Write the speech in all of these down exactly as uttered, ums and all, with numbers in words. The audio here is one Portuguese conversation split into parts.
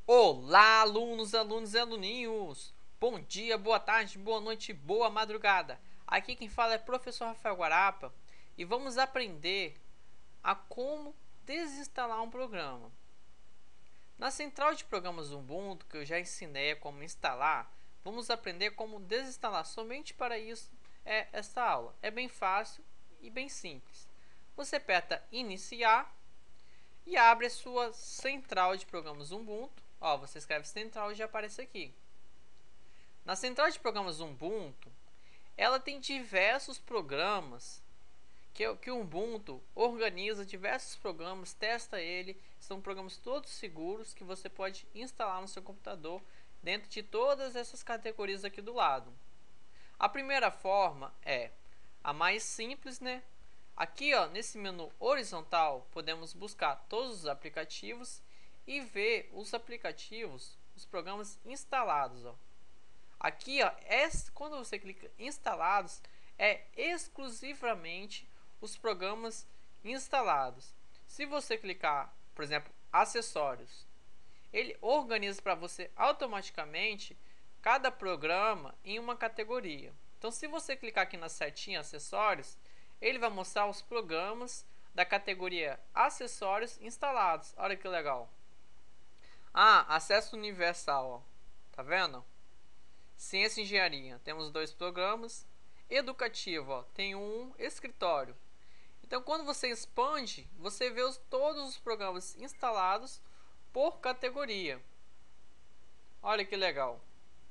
Olá, alunos, alunos e aluninhos! Bom dia, boa tarde, boa noite, boa madrugada! Aqui quem fala é professor Rafael Guarapa e vamos aprender a como desinstalar um programa. Na central de programas Ubuntu, que eu já ensinei a como instalar, vamos aprender como desinstalar. Somente para isso é esta aula. É bem fácil e bem simples. Você aperta iniciar e abre a sua central de programas Ubuntu. Ó, você escreve central e já aparece aqui. Na central de programas Ubuntu, ela tem diversos programas que, que o Ubuntu organiza diversos programas, testa ele. São programas todos seguros que você pode instalar no seu computador dentro de todas essas categorias aqui do lado. A primeira forma é a mais simples, né? Aqui, ó, nesse menu horizontal, podemos buscar todos os aplicativos e ver os aplicativos, os programas instalados, ó. Aqui, ó, é, quando você clica em instalados, é exclusivamente os programas instalados. Se você clicar, por exemplo, acessórios, ele organiza para você automaticamente cada programa em uma categoria. Então, se você clicar aqui na setinha acessórios, ele vai mostrar os programas da categoria acessórios instalados. Olha que legal. Ah, acesso universal, ó. Tá vendo? Ciência e engenharia, temos dois programas. Educativo, ó, tem um escritório. Então, quando você expande, você vê os, todos os programas instalados por categoria. Olha que legal.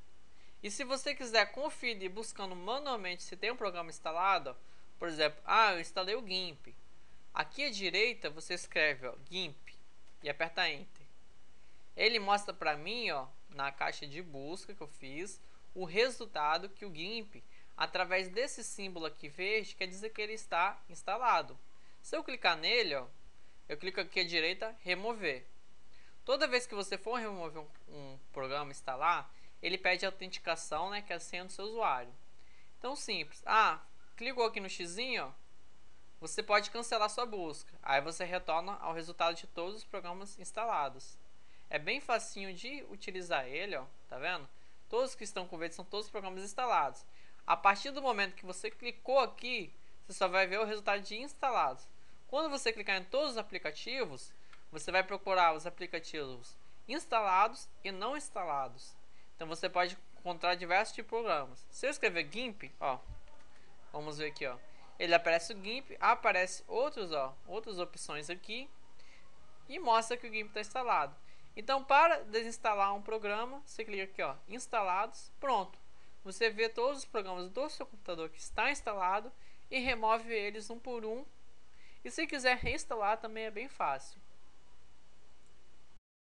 E se você quiser conferir buscando manualmente se tem um programa instalado, ó, por exemplo, ah, eu instalei o GIMP. Aqui à direita você escreve ó, GIMP e aperta Enter. Ele mostra para mim, ó, na caixa de busca que eu fiz, o resultado que o GIMP, através desse símbolo aqui verde, quer dizer que ele está instalado. Se eu clicar nele, ó, eu clico aqui à direita, remover. Toda vez que você for remover um, um programa instalar, ele pede autenticação, né, que é a senha do seu usuário. Então, simples. Ah, clicou aqui no xizinho, ó, você pode cancelar sua busca. Aí você retorna ao resultado de todos os programas instalados. É bem facinho de utilizar ele, ó, tá vendo? Todos que estão com verde são todos os programas instalados. A partir do momento que você clicou aqui, você só vai ver o resultado de instalados. Quando você clicar em todos os aplicativos, você vai procurar os aplicativos instalados e não instalados. Então você pode encontrar diversos tipos de programas. Se eu escrever GIMP, ó, vamos ver aqui, ó, ele aparece o GIMP, aparece outros, ó, outras opções aqui e mostra que o GIMP está instalado. Então, para desinstalar um programa, você clica aqui, ó, instalados, pronto. Você vê todos os programas do seu computador que está instalado e remove eles um por um. E se quiser reinstalar, também é bem fácil.